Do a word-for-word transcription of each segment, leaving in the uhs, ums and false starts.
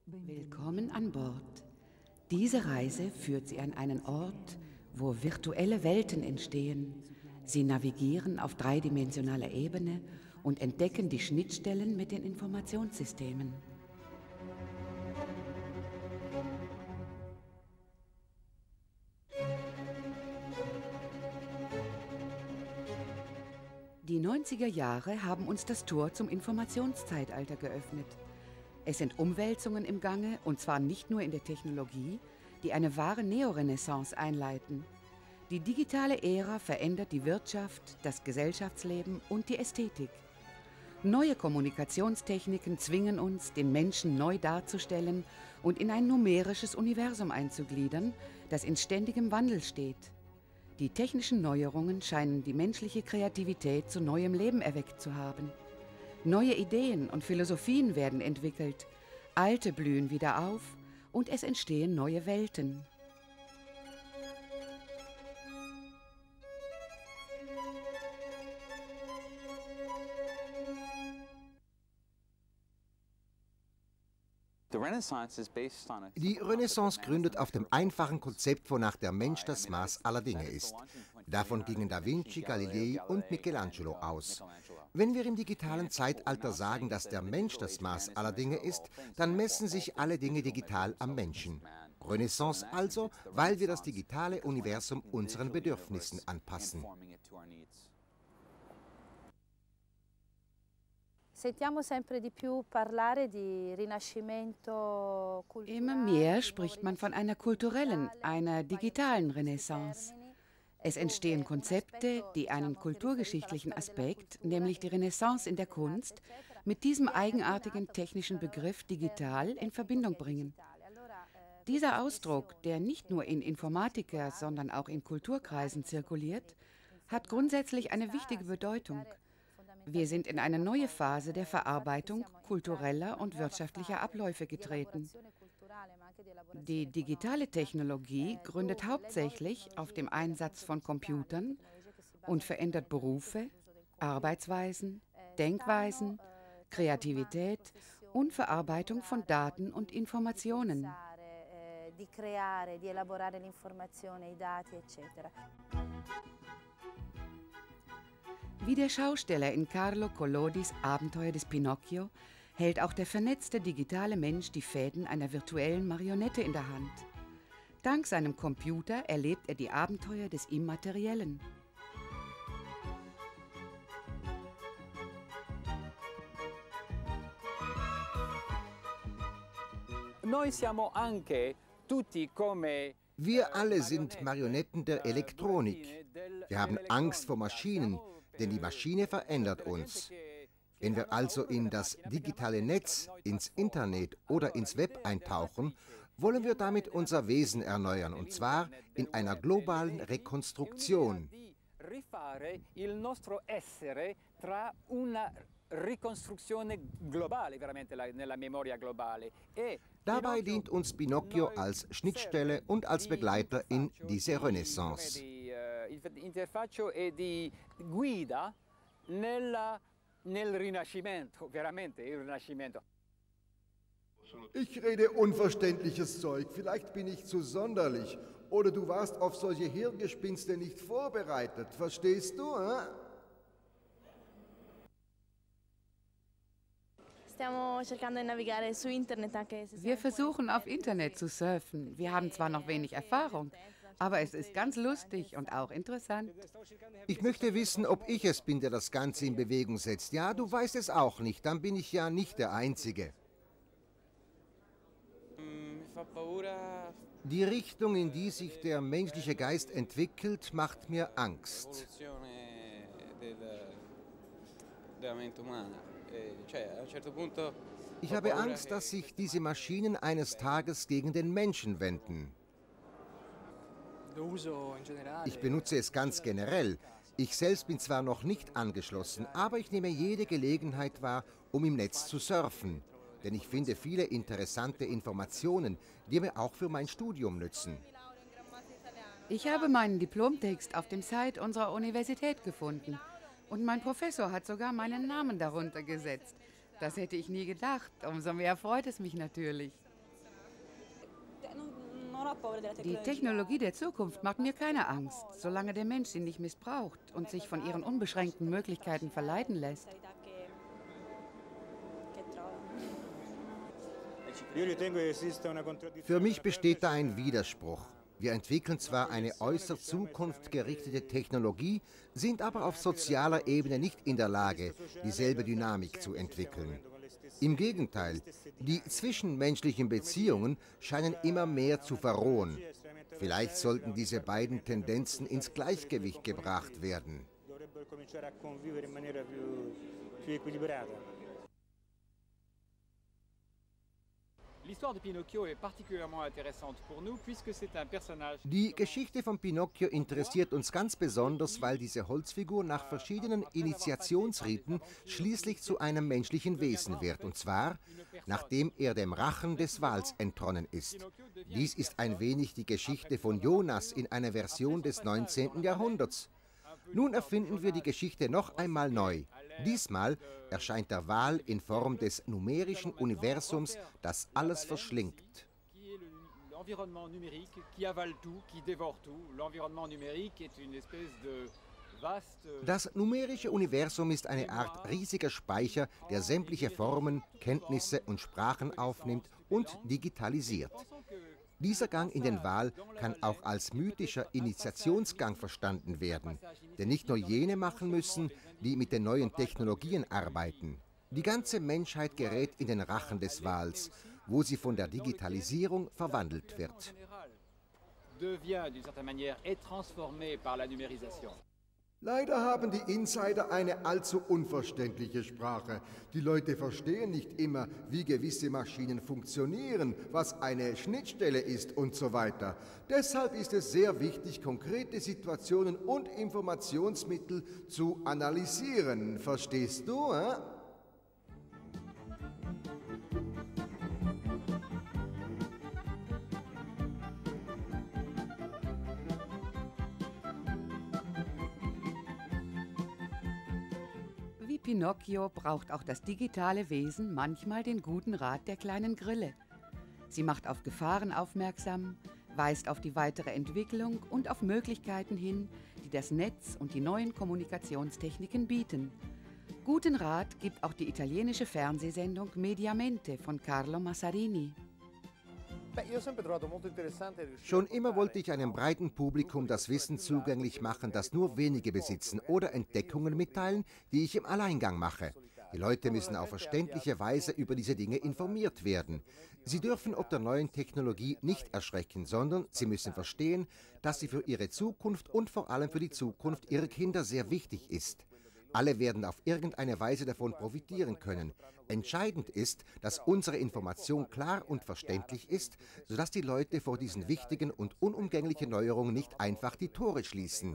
Willkommen an Bord. Diese Reise führt Sie an einen Ort, wo virtuelle Welten entstehen. Sie navigieren auf dreidimensionaler Ebene und entdecken die Schnittstellen mit den Informationssystemen. Die neunziger Jahre haben uns das Tor zum Informationszeitalter geöffnet. Es sind Umwälzungen im Gange, und zwar nicht nur in der Technologie, die eine wahre Neorenaissance einleiten. Die digitale Ära verändert die Wirtschaft, das Gesellschaftsleben und die Ästhetik. Neue Kommunikationstechniken zwingen uns, den Menschen neu darzustellen und in ein numerisches Universum einzugliedern, das in ständigem Wandel steht. Die technischen Neuerungen scheinen die menschliche Kreativität zu neuem Leben erweckt zu haben. Neue Ideen und Philosophien werden entwickelt, alte blühen wieder auf und es entstehen neue Welten. Die Renaissance gründet auf dem einfachen Konzept, wonach der Mensch das Maß aller Dinge ist. Davon gingen Da Vinci, Galilei und Michelangelo aus. Wenn wir im digitalen Zeitalter sagen, dass der Mensch das Maß aller Dinge ist, dann messen sich alle Dinge digital am Menschen. Renaissance also, weil wir das digitale Universum unseren Bedürfnissen anpassen. Immer mehr spricht man von einer kulturellen, einer digitalen Renaissance. Es entstehen Konzepte, die einen kulturgeschichtlichen Aspekt, nämlich die Renaissance in der Kunst, mit diesem eigenartigen technischen Begriff digital in Verbindung bringen. Dieser Ausdruck, der nicht nur in Informatiker, sondern auch in Kulturkreisen zirkuliert, hat grundsätzlich eine wichtige Bedeutung. Wir sind in eine neue Phase der Verarbeitung kultureller und wirtschaftlicher Abläufe getreten. Die digitale Technologie gründet hauptsächlich auf dem Einsatz von Computern und verändert Berufe, Arbeitsweisen, Denkweisen, Kreativität und Verarbeitung von Daten und Informationen. Wie der Schausteller in Carlo Collodis Abenteuer des Pinocchio hält auch der vernetzte digitale Mensch die Fäden einer virtuellen Marionette in der Hand. Dank seinem Computer erlebt er die Abenteuer des Immateriellen. Wir alle sind Marionetten der Elektronik. Wir haben Angst vor Maschinen, denn die Maschine verändert uns. Wenn wir also in das digitale Netz, ins Internet oder ins Web eintauchen, wollen wir damit unser Wesen erneuern, und zwar in einer globalen Rekonstruktion. Dabei dient uns Pinocchio als Schnittstelle und als Begleiter in diese Renaissance. Ich rede unverständliches Zeug, vielleicht bin ich zu sonderlich. Oder du warst auf solche Hirngespinste nicht vorbereitet, verstehst du? Äh? Wir versuchen auf Internet zu surfen. Wir haben zwar noch wenig Erfahrung, aber es ist ganz lustig und auch interessant. Ich möchte wissen, ob ich es bin, der das Ganze in Bewegung setzt. Ja, du weißt es auch nicht, dann bin ich ja nicht der Einzige. Die Richtung, in die sich der menschliche Geist entwickelt, macht mir Angst. Ich habe Angst, dass sich diese Maschinen eines Tages gegen den Menschen wenden. Ich benutze es ganz generell. Ich selbst bin zwar noch nicht angeschlossen, aber ich nehme jede Gelegenheit wahr, um im Netz zu surfen. Denn ich finde viele interessante Informationen, die mir auch für mein Studium nützen. Ich habe meinen Diplomtext auf dem Site unserer Universität gefunden. Und mein Professor hat sogar meinen Namen darunter gesetzt. Das hätte ich nie gedacht. Umso mehr freut es mich natürlich. Die Technologie der Zukunft macht mir keine Angst, solange der Mensch sie nicht missbraucht und sich von ihren unbeschränkten Möglichkeiten verleiten lässt. Für mich besteht da ein Widerspruch. Wir entwickeln zwar eine äußerst zukunftsgerichtete Technologie, sind aber auf sozialer Ebene nicht in der Lage, dieselbe Dynamik zu entwickeln. Im Gegenteil, die zwischenmenschlichen Beziehungen scheinen immer mehr zu verrohen. Vielleicht sollten diese beiden Tendenzen ins Gleichgewicht gebracht werden. Die Geschichte von Pinocchio interessiert uns ganz besonders, weil diese Holzfigur nach verschiedenen Initiationsriten schließlich zu einem menschlichen Wesen wird, und zwar, nachdem er dem Rachen des Wals entronnen ist. Dies ist ein wenig die Geschichte von Jonas in einer Version des neunzehnten Jahrhunderts. Nun erfinden wir die Geschichte noch einmal neu. Diesmal erscheint der Wal in Form des numerischen Universums, das alles verschlingt. Das numerische Universum ist eine Art riesiger Speicher, der sämtliche Formen, Kenntnisse und Sprachen aufnimmt und digitalisiert. Dieser Gang in den Wal kann auch als mythischer Initiationsgang verstanden werden, den nicht nur jene machen müssen, die mit den neuen Technologien arbeiten. Die ganze Menschheit gerät in den Rachen des Wals, wo sie von der Digitalisierung verwandelt wird. Leider haben die Insider eine allzu unverständliche Sprache. Die Leute verstehen nicht immer, wie gewisse Maschinen funktionieren, was eine Schnittstelle ist und so weiter. Deshalb ist es sehr wichtig, konkrete Situationen und Informationsmittel zu analysieren. Verstehst du, äh? Pinocchio braucht auch das digitale Wesen manchmal den guten Rat der kleinen Grille. Sie macht auf Gefahren aufmerksam, weist auf die weitere Entwicklung und auf Möglichkeiten hin, die das Netz und die neuen Kommunikationstechniken bieten. Guten Rat gibt auch die italienische Fernsehsendung Mediamente von Carlo Massarini. Schon immer wollte ich einem breiten Publikum das Wissen zugänglich machen, das nur wenige besitzen, oder Entdeckungen mitteilen, die ich im Alleingang mache. Die Leute müssen auf verständliche Weise über diese Dinge informiert werden. Sie dürfen ob der neuen Technologie nicht erschrecken, sondern sie müssen verstehen, dass sie für ihre Zukunft und vor allem für die Zukunft ihrer Kinder sehr wichtig ist. Alle werden auf irgendeine Weise davon profitieren können. Entscheidend ist, dass unsere Information klar und verständlich ist, sodass die Leute vor diesen wichtigen und unumgänglichen Neuerungen nicht einfach die Tore schließen.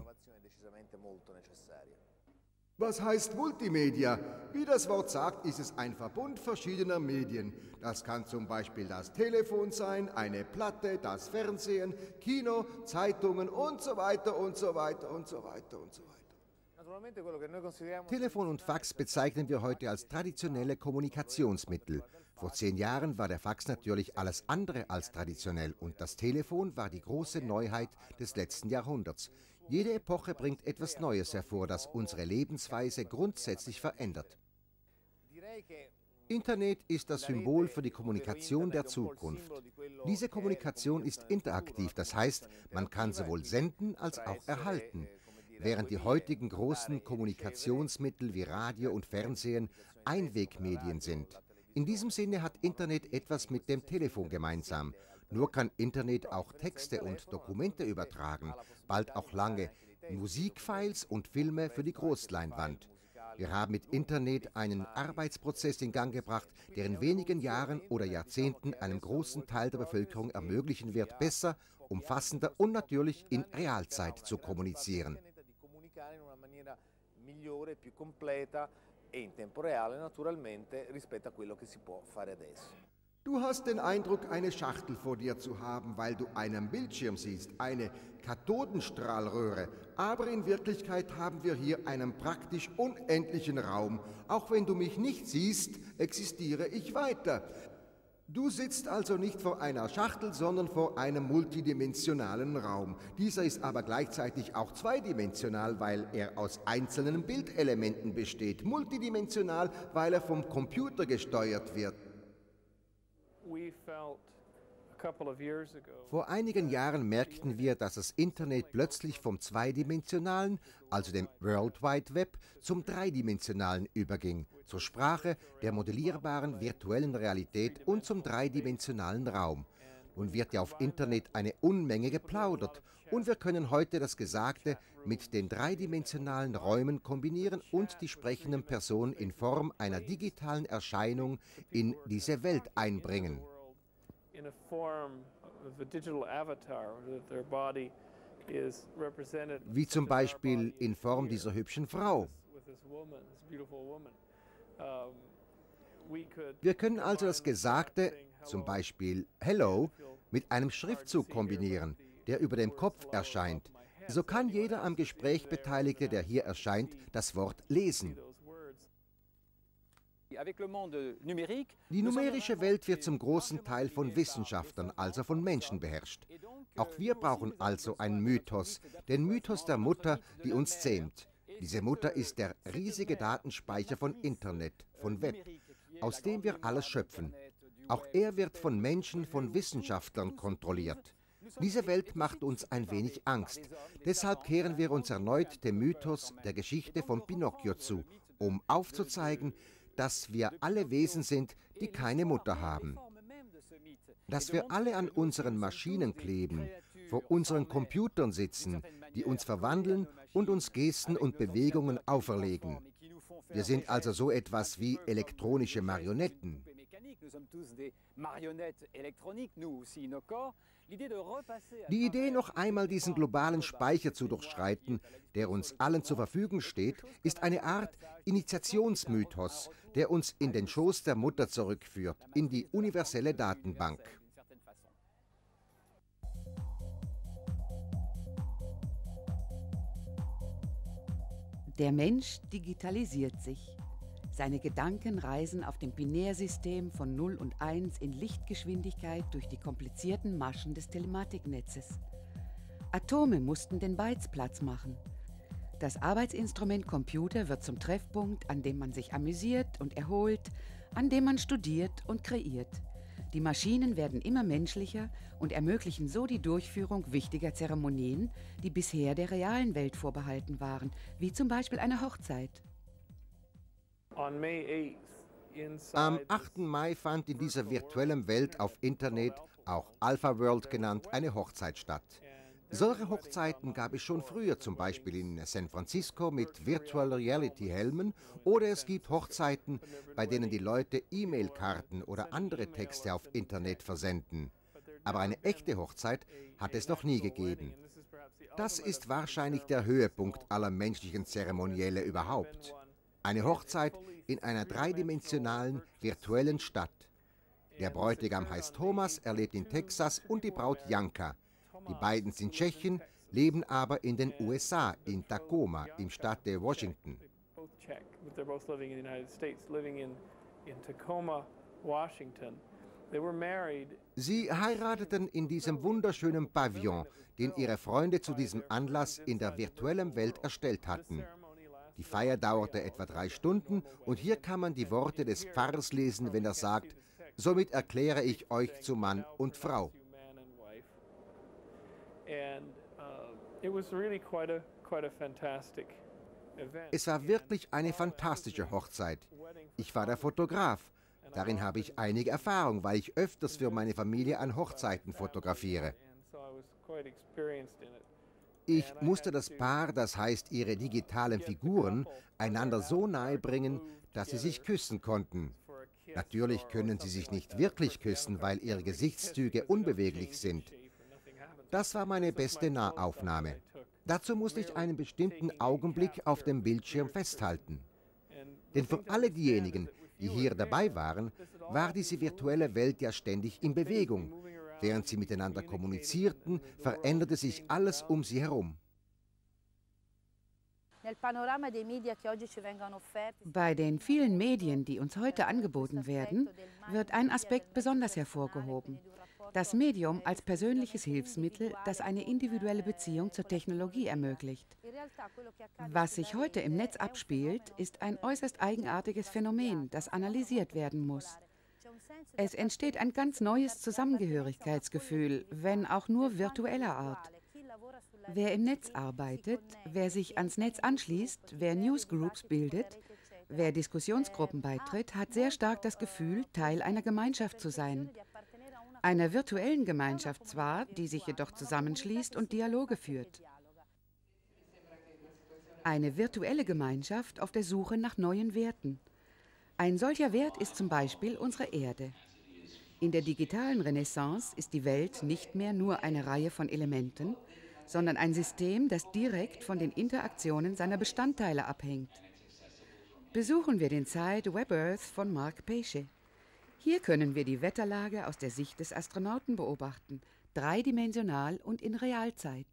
Was heißt Multimedia? Wie das Wort sagt, ist es ein Verbund verschiedener Medien. Das kann zum Beispiel das Telefon sein, eine Platte, das Fernsehen, Kino, Zeitungen und so weiter und so weiter und so weiter und so weiter. Telefon und Fax bezeichnen wir heute als traditionelle Kommunikationsmittel. Vor zehn Jahren war der Fax natürlich alles andere als traditionell und das Telefon war die große Neuheit des letzten Jahrhunderts. Jede Epoche bringt etwas Neues hervor, das unsere Lebensweise grundsätzlich verändert. Internet ist das Symbol für die Kommunikation der Zukunft. Diese Kommunikation ist interaktiv, das heißt, man kann sowohl senden als auch erhalten. Während die heutigen großen Kommunikationsmittel wie Radio und Fernsehen Einwegmedien sind. In diesem Sinne hat Internet etwas mit dem Telefon gemeinsam. Nur kann Internet auch Texte und Dokumente übertragen, bald auch lange Musikfiles und Filme für die Großleinwand. Wir haben mit Internet einen Arbeitsprozess in Gang gebracht, der in wenigen Jahren oder Jahrzehnten einem großen Teil der Bevölkerung ermöglichen wird, besser, umfassender und natürlich in Realzeit zu kommunizieren. In una maniera migliore, più completa e in tempo reale naturalmente rispetto a quello che si può fare adesso. Du hast den Eindruck, eine Schachtel vor dir zu haben, weil du einen Bildschirm siehst, eine Kathodenstrahlröhre. Aber in Wirklichkeit haben wir hier einen praktisch unendlichen Raum. Auch wenn du mich nicht siehst, existiere ich weiter. Du sitzt also nicht vor einer Schachtel, sondern vor einem multidimensionalen Raum. Dieser ist aber gleichzeitig auch zweidimensional, weil er aus einzelnen Bildelementen besteht. Multidimensional, weil er vom Computer gesteuert wird. Vor einigen Jahren merkten wir, dass das Internet plötzlich vom zweidimensionalen, also dem World Wide Web, zum dreidimensionalen überging, zur Sprache der modellierbaren virtuellen Realität und zum dreidimensionalen Raum. Nun wird ja auf Internet eine Unmenge geplaudert und wir können heute das Gesagte mit den dreidimensionalen Räumen kombinieren und die sprechenden Personen in Form einer digitalen Erscheinung in diese Welt einbringen. Wie zum Beispiel in Form dieser hübschen Frau. Wir können also das Gesagte, zum Beispiel Hello, mit einem Schriftzug kombinieren, der über dem Kopf erscheint. So kann jeder am Gespräch Beteiligte, der hier erscheint, das Wort lesen. Die numerische Welt wird zum großen Teil von Wissenschaftlern, also von Menschen beherrscht. Auch wir brauchen also einen Mythos, den Mythos der Mutter, die uns zähmt. Diese Mutter ist der riesige Datenspeicher von Internet, von Web, aus dem wir alles schöpfen. Auch er wird von Menschen, von Wissenschaftlern kontrolliert. Diese Welt macht uns ein wenig Angst. Deshalb kehren wir uns erneut dem Mythos der Geschichte von Pinocchio zu, um aufzuzeigen, dass wir alle Wesen sind, die keine Mutter haben. Dass wir alle an unseren Maschinen kleben, vor unseren Computern sitzen, die uns verwandeln und uns Gesten und Bewegungen auferlegen. Wir sind also so etwas wie elektronische Marionetten. Die Idee, noch einmal diesen globalen Speicher zu durchschreiten, der uns allen zur Verfügung steht, ist eine Art Initiationsmythos, der uns in den Schoß der Mutter zurückführt, in die universelle Datenbank. Der Mensch digitalisiert sich. Seine Gedanken reisen auf dem Binärsystem von null und eins in Lichtgeschwindigkeit durch die komplizierten Maschen des Telematiknetzes. Atome mussten den Bytes Platz machen. Das Arbeitsinstrument Computer wird zum Treffpunkt, an dem man sich amüsiert und erholt, an dem man studiert und kreiert. Die Maschinen werden immer menschlicher und ermöglichen so die Durchführung wichtiger Zeremonien, die bisher der realen Welt vorbehalten waren, wie zum Beispiel eine Hochzeit. Am achten Mai fand in dieser virtuellen Welt auf Internet, auch Alpha World genannt, eine Hochzeit statt. Solche Hochzeiten gab es schon früher, zum Beispiel in San Francisco mit Virtual Reality Helmen, oder es gibt Hochzeiten, bei denen die Leute E-Mail-Karten oder andere Texte auf Internet versenden. Aber eine echte Hochzeit hat es noch nie gegeben. Das ist wahrscheinlich der Höhepunkt aller menschlichen Zeremonielle überhaupt. Eine Hochzeit in einer dreidimensionalen, virtuellen Stadt. Der Bräutigam heißt Thomas, er lebt in Texas, und die Braut Janka. Die beiden sind Tschechen, leben aber in den U S A, in Tacoma, im Staat der Washington. Sie heirateten in diesem wunderschönen Pavillon, den ihre Freunde zu diesem Anlass in der virtuellen Welt erstellt hatten. Die Feier dauerte etwa drei Stunden und hier kann man die Worte des Pfarrers lesen, wenn er sagt: Somit erkläre ich euch zu Mann und Frau. Es war wirklich eine fantastische Hochzeit. Ich war der Fotograf. Darin habe ich einige Erfahrung, weil ich öfters für meine Familie an Hochzeiten fotografiere. Ich musste das Paar, das heißt ihre digitalen Figuren, einander so nahe bringen, dass sie sich küssen konnten. Natürlich können sie sich nicht wirklich küssen, weil ihre Gesichtszüge unbeweglich sind. Das war meine beste Nahaufnahme. Dazu musste ich einen bestimmten Augenblick auf dem Bildschirm festhalten. Denn für alle diejenigen, die hier dabei waren, war diese virtuelle Welt ja ständig in Bewegung. Während sie miteinander kommunizierten, veränderte sich alles um sie herum. Bei den vielen Medien, die uns heute angeboten werden, wird ein Aspekt besonders hervorgehoben: das Medium als persönliches Hilfsmittel, das eine individuelle Beziehung zur Technologie ermöglicht. Was sich heute im Netz abspielt, ist ein äußerst eigenartiges Phänomen, das analysiert werden muss. Es entsteht ein ganz neues Zusammengehörigkeitsgefühl, wenn auch nur virtueller Art. Wer im Netz arbeitet, wer sich ans Netz anschließt, wer Newsgroups bildet, wer Diskussionsgruppen beitritt, hat sehr stark das Gefühl, Teil einer Gemeinschaft zu sein. Einer virtuellen Gemeinschaft zwar, die sich jedoch zusammenschließt und Dialoge führt. Eine virtuelle Gemeinschaft auf der Suche nach neuen Werten. Ein solcher Wert ist zum Beispiel unsere Erde. In der digitalen Renaissance ist die Welt nicht mehr nur eine Reihe von Elementen, sondern ein System, das direkt von den Interaktionen seiner Bestandteile abhängt. Besuchen wir den Site Web Earth von Mark Pesce. Hier können wir die Wetterlage aus der Sicht des Astronauten beobachten, dreidimensional und in Realzeit.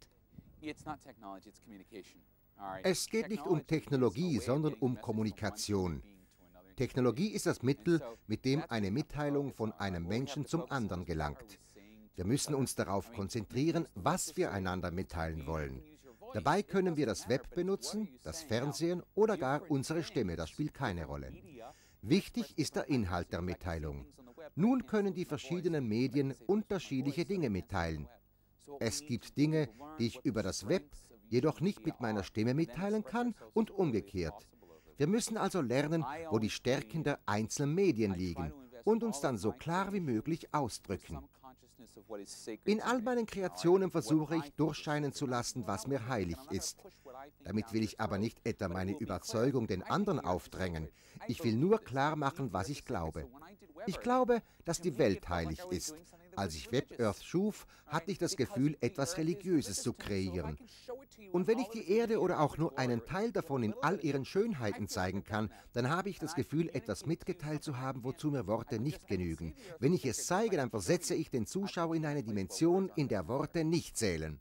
Es geht nicht um Technologie, sondern um Kommunikation. Technologie ist das Mittel, mit dem eine Mitteilung von einem Menschen zum anderen gelangt. Wir müssen uns darauf konzentrieren, was wir einander mitteilen wollen. Dabei können wir das Web benutzen, das Fernsehen oder gar unsere Stimme, das spielt keine Rolle. Wichtig ist der Inhalt der Mitteilung. Nun können die verschiedenen Medien unterschiedliche Dinge mitteilen. Es gibt Dinge, die ich über das Web jedoch nicht mit meiner Stimme mitteilen kann und umgekehrt. Wir müssen also lernen, wo die Stärken der einzelnen Medien liegen und uns dann so klar wie möglich ausdrücken. In all meinen Kreationen versuche ich, durchscheinen zu lassen, was mir heilig ist. Damit will ich aber nicht etwa meine Überzeugung den anderen aufdrängen. Ich will nur klar machen, was ich glaube. Ich glaube, dass die Welt heilig ist. Als ich Web Earth schuf, hatte ich das Gefühl, etwas Religiöses zu kreieren. Und wenn ich die Erde oder auch nur einen Teil davon in all ihren Schönheiten zeigen kann, dann habe ich das Gefühl, etwas mitgeteilt zu haben, wozu mir Worte nicht genügen. Wenn ich es zeige, dann versetze ich den Zuschauer in eine Dimension, in der Worte nicht zählen.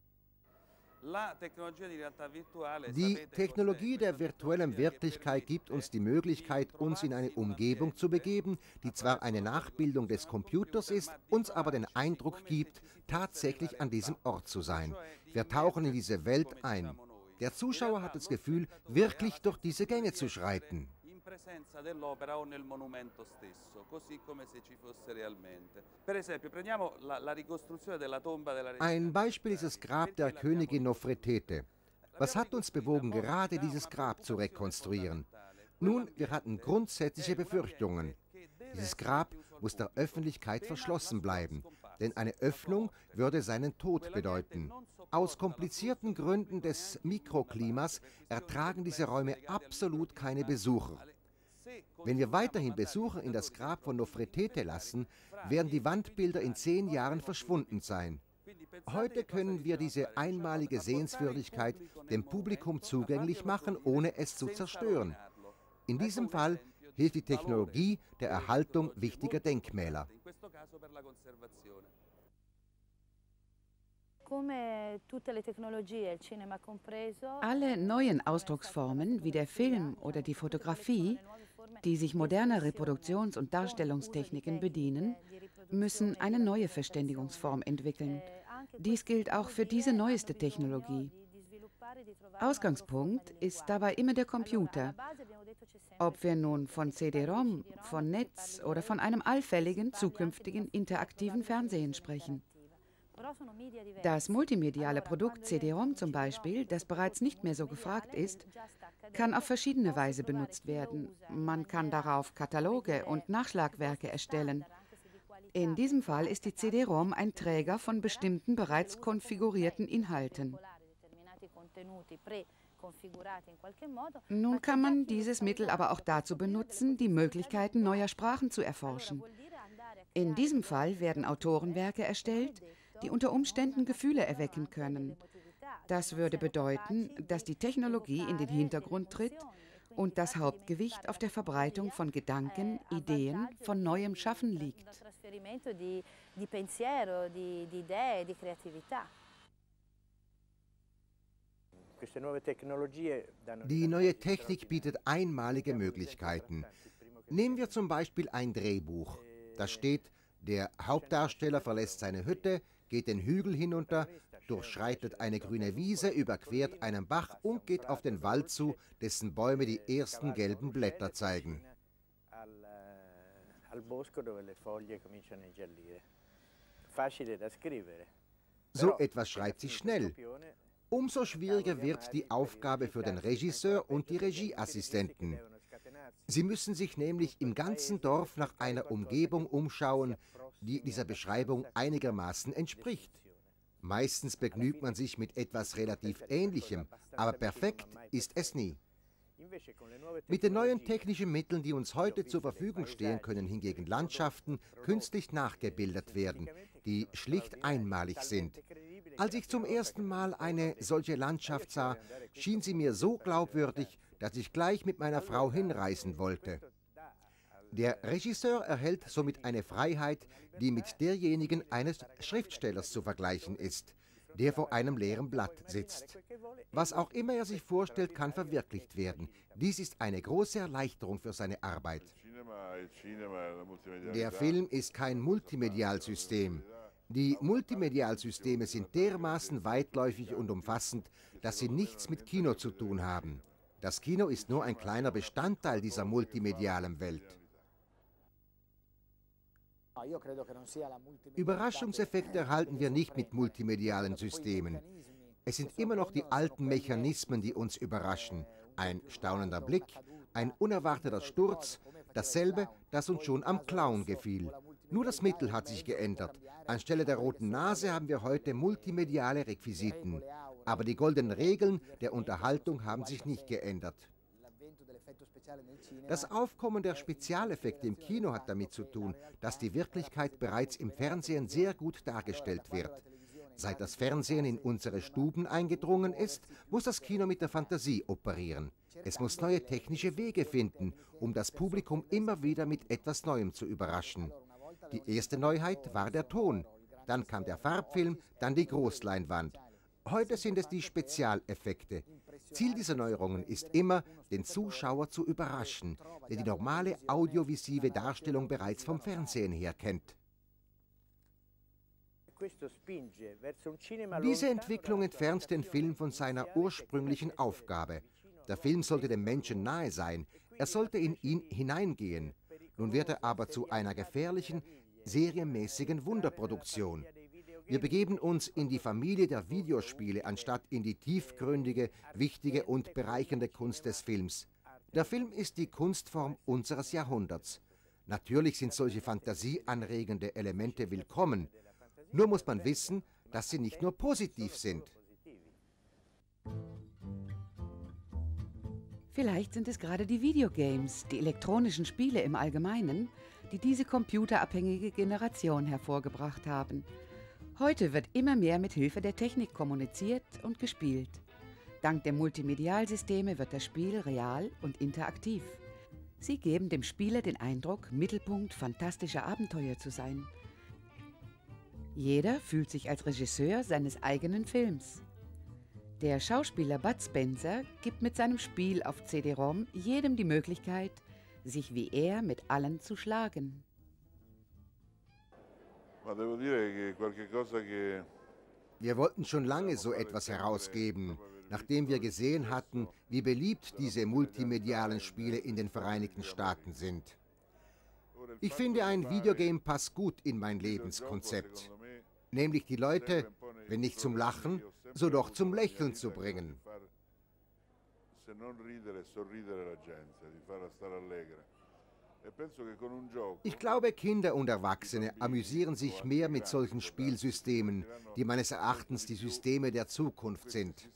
Die Technologie der virtuellen Wirklichkeit gibt uns die Möglichkeit, uns in eine Umgebung zu begeben, die zwar eine Nachbildung des Computers ist, uns aber den Eindruck gibt, tatsächlich an diesem Ort zu sein. Wir tauchen in diese Welt ein. Der Zuschauer hat das Gefühl, wirklich durch diese Gänge zu schreiten. Ein Beispiel ist das Grab der Königin Nofretete. Was hat uns bewogen, gerade dieses Grab zu rekonstruieren? Nun, wir hatten grundsätzliche Befürchtungen. Dieses Grab muss der Öffentlichkeit verschlossen bleiben, denn eine Öffnung würde seinen Tod bedeuten. Aus komplizierten Gründen des Mikroklimas ertragen diese Räume absolut keine Besucher. Wenn wir weiterhin Besucher in das Grab von Nofretete lassen, werden die Wandbilder in zehn Jahren verschwunden sein. Heute können wir diese einmalige Sehenswürdigkeit dem Publikum zugänglich machen, ohne es zu zerstören. In diesem Fall hilft die Technologie der Erhaltung wichtiger Denkmäler. Alle neuen Ausdrucksformen wie der Film oder die Fotografie, die sich moderner Reproduktions- und Darstellungstechniken bedienen, müssen eine neue Verständigungsform entwickeln. Dies gilt auch für diese neueste Technologie. Ausgangspunkt ist dabei immer der Computer. Ob wir nun von C D-ROM, von Netz oder von einem allfälligen, zukünftigen, interaktiven Fernsehen sprechen. Das multimediale Produkt C D-ROM zum Beispiel, das bereits nicht mehr so gefragt ist, kann auf verschiedene Weise benutzt werden. Man kann darauf Kataloge und Nachschlagwerke erstellen. In diesem Fall ist die C D-ROM ein Träger von bestimmten bereits konfigurierten Inhalten. Nun kann man dieses Mittel aber auch dazu benutzen, die Möglichkeiten neuer Sprachen zu erforschen. In diesem Fall werden Autorenwerke erstellt, die unter Umständen Gefühle erwecken können. Das würde bedeuten, dass die Technologie in den Hintergrund tritt und das Hauptgewicht auf der Verbreitung von Gedanken, Ideen, von neuem Schaffen liegt. Die neue Technik bietet einmalige Möglichkeiten. Nehmen wir zum Beispiel ein Drehbuch. Da steht, der Hauptdarsteller verlässt seine Hütte, geht den Hügel hinunter, durchschreitet eine grüne Wiese, überquert einen Bach und geht auf den Wald zu, dessen Bäume die ersten gelben Blätter zeigen. So etwas schreibt sich schnell. Umso schwieriger wird die Aufgabe für den Regisseur und die Regieassistenten. Sie müssen sich nämlich im ganzen Dorf nach einer Umgebung umschauen, die dieser Beschreibung einigermaßen entspricht. Meistens begnügt man sich mit etwas relativ Ähnlichem, aber perfekt ist es nie. Mit den neuen technischen Mitteln, die uns heute zur Verfügung stehen, können hingegen Landschaften künstlich nachgebildet werden, die schlicht einmalig sind. Als ich zum ersten Mal eine solche Landschaft sah, schien sie mir so glaubwürdig, dass ich gleich mit meiner Frau hinreisen wollte. Der Regisseur erhält somit eine Freiheit, die mit derjenigen eines Schriftstellers zu vergleichen ist, der vor einem leeren Blatt sitzt. Was auch immer er sich vorstellt, kann verwirklicht werden. Dies ist eine große Erleichterung für seine Arbeit. Der Film ist kein Multimedialsystem. Die Multimedialsysteme sind dermaßen weitläufig und umfassend, dass sie nichts mit Kino zu tun haben. Das Kino ist nur ein kleiner Bestandteil dieser multimedialen Welt. Überraschungseffekte erhalten wir nicht mit multimedialen Systemen. Es sind immer noch die alten Mechanismen, die uns überraschen. Ein staunender Blick, ein unerwarteter Sturz, dasselbe, das uns schon am Clown gefiel. Nur das Mittel hat sich geändert. Anstelle der roten Nase haben wir heute multimediale Requisiten. Aber die goldenen Regeln der Unterhaltung haben sich nicht geändert. Das Aufkommen der Spezialeffekte im Kino hat damit zu tun, dass die Wirklichkeit bereits im Fernsehen sehr gut dargestellt wird. Seit das Fernsehen in unsere Stuben eingedrungen ist, muss das Kino mit der Fantasie operieren. Es muss neue technische Wege finden, um das Publikum immer wieder mit etwas Neuem zu überraschen. Die erste Neuheit war der Ton, dann kam der Farbfilm, dann die Großleinwand. Heute sind es die Spezialeffekte. Ziel dieser Neuerungen ist immer, den Zuschauer zu überraschen, der die normale audiovisive Darstellung bereits vom Fernsehen her kennt. Diese Entwicklung entfernt den Film von seiner ursprünglichen Aufgabe. Der Film sollte dem Menschen nahe sein, er sollte in ihn hineingehen. Nun wird er aber zu einer gefährlichen, serienmäßigen Wunderproduktion. Wir begeben uns in die Familie der Videospiele, anstatt in die tiefgründige, wichtige und bereichernde Kunst des Films. Der Film ist die Kunstform unseres Jahrhunderts. Natürlich sind solche fantasieanregende Elemente willkommen. Nur muss man wissen, dass sie nicht nur positiv sind. Vielleicht sind es gerade die Videogames, die elektronischen Spiele im Allgemeinen, die diese computerabhängige Generation hervorgebracht haben. Heute wird immer mehr mit Hilfe der Technik kommuniziert und gespielt. Dank der Multimedialsysteme wird das Spiel real und interaktiv. Sie geben dem Spieler den Eindruck, Mittelpunkt fantastischer Abenteuer zu sein. Jeder fühlt sich als Regisseur seines eigenen Films. Der Schauspieler Bud Spencer gibt mit seinem Spiel auf C D-ROM jedem die Möglichkeit, sich wie er mit allen zu schlagen. Wir wollten schon lange so etwas herausgeben, nachdem wir gesehen hatten, wie beliebt diese multimedialen Spiele in den Vereinigten Staaten sind. Ich finde, ein Videogame passt gut in mein Lebenskonzept, nämlich die Leute, wenn nicht zum Lachen, so doch zum Lächeln zu bringen. Ich glaube, Kinder und Erwachsene amüsieren sich mehr mit solchen Spielsystemen, die meines Erachtens die Systeme der Zukunft sind.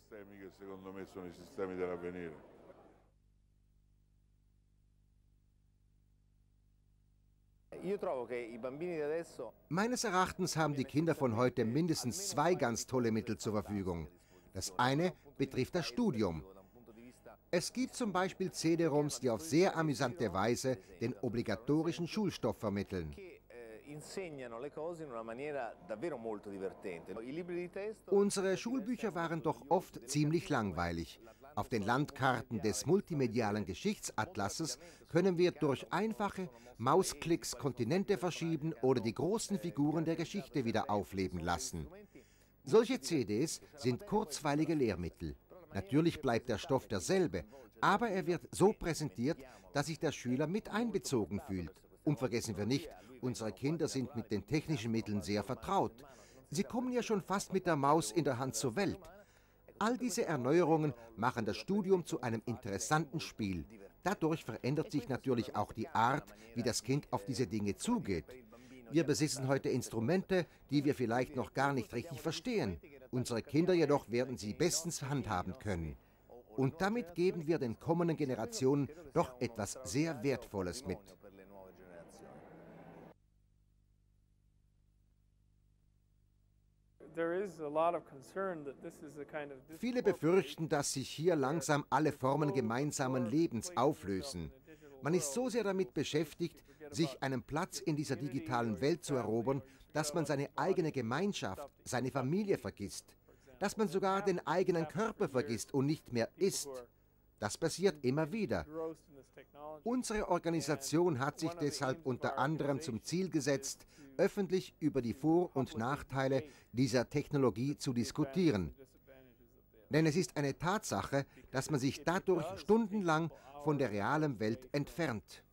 Meines Erachtens haben die Kinder von heute mindestens zwei ganz tolle Mittel zur Verfügung. Das eine betrifft das Studium. Es gibt zum Beispiel C D-ROMs, die auf sehr amüsante Weise den obligatorischen Schulstoff vermitteln. Unsere Schulbücher waren doch oft ziemlich langweilig. Auf den Landkarten des multimedialen Geschichtsatlasses können wir durch einfache Mausklicks Kontinente verschieben oder die großen Figuren der Geschichte wieder aufleben lassen. Solche C Ds sind kurzweilige Lehrmittel. Natürlich bleibt der Stoff derselbe, aber er wird so präsentiert, dass sich der Schüler mit einbezogen fühlt. Und vergessen wir nicht, unsere Kinder sind mit den technischen Mitteln sehr vertraut. Sie kommen ja schon fast mit der Maus in der Hand zur Welt. All diese Erneuerungen machen das Studium zu einem interessanten Spiel. Dadurch verändert sich natürlich auch die Art, wie das Kind auf diese Dinge zugeht. Wir besitzen heute Instrumente, die wir vielleicht noch gar nicht richtig verstehen. Unsere Kinder jedoch werden sie bestens handhaben können. Und damit geben wir den kommenden Generationen doch etwas sehr Wertvolles mit. Viele befürchten, dass sich hier langsam alle Formen gemeinsamen Lebens auflösen. Man ist so sehr damit beschäftigt, sich einen Platz in dieser digitalen Welt zu erobern, dass man seine eigene Gemeinschaft, seine Familie vergisst. Dass man sogar den eigenen Körper vergisst und nicht mehr ist. Das passiert immer wieder. Unsere Organisation hat sich deshalb unter anderem zum Ziel gesetzt, öffentlich über die Vor- und Nachteile dieser Technologie zu diskutieren. Denn es ist eine Tatsache, dass man sich dadurch stundenlang von der realen Welt entfernt.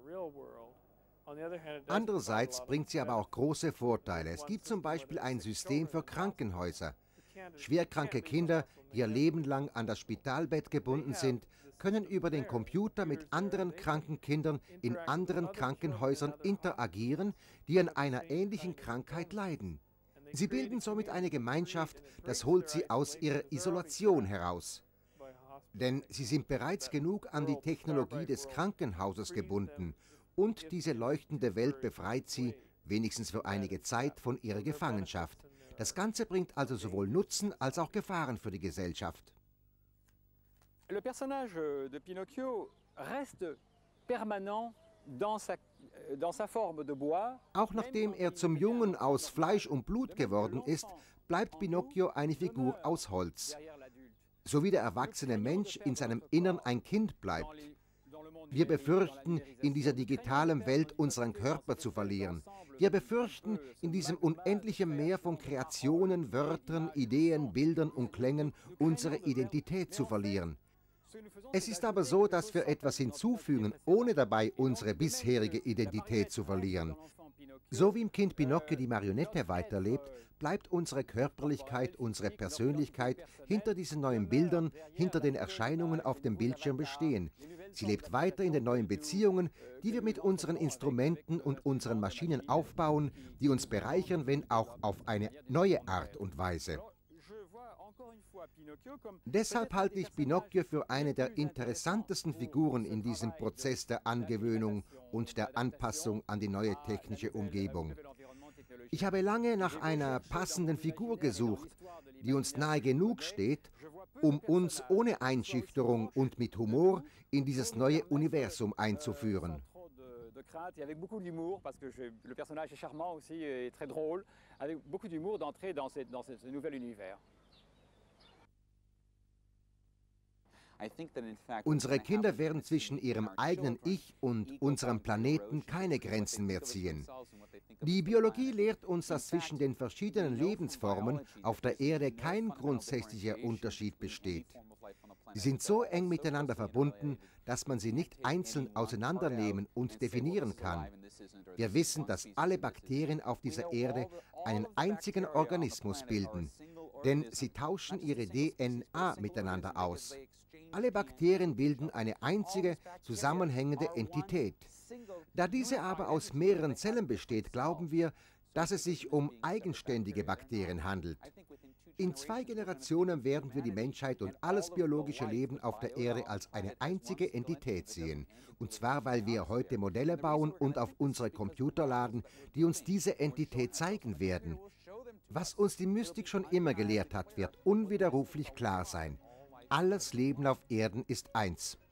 Andererseits bringt sie aber auch große Vorteile. Es gibt zum Beispiel ein System für Krankenhäuser. Schwerkranke Kinder, die ihr Leben lang an das Spitalbett gebunden sind, können über den Computer mit anderen kranken Kindern in anderen Krankenhäusern interagieren, die an einer ähnlichen Krankheit leiden. Sie bilden somit eine Gemeinschaft, das holt sie aus ihrer Isolation heraus. Denn sie sind bereits genug an die Technologie des Krankenhauses gebunden und diese leuchtende Welt befreit sie, wenigstens für einige Zeit, von ihrer Gefangenschaft. Das Ganze bringt also sowohl Nutzen als auch Gefahren für die Gesellschaft. Le personnage de Pinocchio reste permanent dans sa, dans sa forme de bois. Auch nachdem er zum Jungen aus Fleisch und Blut geworden ist, bleibt Pinocchio eine Figur aus Holz. So wie der erwachsene Mensch in seinem Innern ein Kind bleibt. Wir befürchten, in dieser digitalen Welt unseren Körper zu verlieren. Wir befürchten, in diesem unendlichen Meer von Kreationen, Wörtern, Ideen, Bildern und Klängen unsere Identität zu verlieren. Es ist aber so, dass wir etwas hinzufügen, ohne dabei unsere bisherige Identität zu verlieren. So wie im Kind Pinocchio die Marionette weiterlebt, bleibt unsere Körperlichkeit, unsere Persönlichkeit hinter diesen neuen Bildern, hinter den Erscheinungen auf dem Bildschirm bestehen. Sie lebt weiter in den neuen Beziehungen, die wir mit unseren Instrumenten und unseren Maschinen aufbauen, die uns bereichern, wenn auch auf eine neue Art und Weise. Deshalb halte ich Pinocchio für eine der interessantesten Figuren in diesem Prozess der Angewöhnung und der Anpassung an die neue technische Umgebung. Ich habe lange nach einer passenden Figur gesucht, die uns nahe genug steht, um uns ohne Einschüchterung und mit Humor in dieses neue Universum einzuführen. Avec beaucoup d'humour, parce que je, le personnage est charmant aussi et très drôle, avec beaucoup d'humour d'entrer dans, dans ce nouvel univers. Unsere Kinder werden zwischen ihrem eigenen Ich und unserem Planeten keine Grenzen mehr ziehen. Die Biologie lehrt uns, dass zwischen den verschiedenen Lebensformen auf der Erde kein grundsätzlicher Unterschied besteht. Sie sind so eng miteinander verbunden, dass man sie nicht einzeln auseinandernehmen und definieren kann. Wir wissen, dass alle Bakterien auf dieser Erde einen einzigen Organismus bilden, denn sie tauschen ihre D N A miteinander aus. Alle Bakterien bilden eine einzige, zusammenhängende Entität. Da diese aber aus mehreren Zellen besteht, glauben wir, dass es sich um eigenständige Bakterien handelt. In zwei Generationen werden wir die Menschheit und alles biologische Leben auf der Erde als eine einzige Entität sehen. Und zwar, weil wir heute Modelle bauen und auf unsere Computer laden, die uns diese Entität zeigen werden. Was uns die Mystik schon immer gelehrt hat, wird unwiderruflich klar sein. Alles Leben auf Erden ist eins.